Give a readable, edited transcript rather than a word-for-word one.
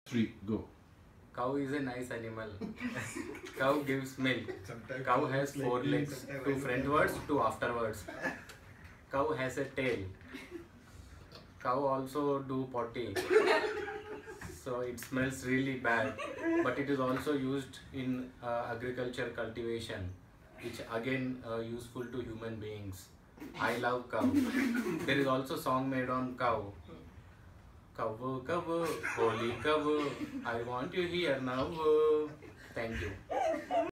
3, go. Cow is a nice animal. Cow gives milk. Cow has 4 legs, 2 frontwards, 2 afterwards. Cow has a tail. Cow also do potty. So it smells really bad. But it is also used in agriculture cultivation, which again useful to human beings. I love cow. There is also song made on cow. Cow, cow, holy cow, I want you here now. Thank you.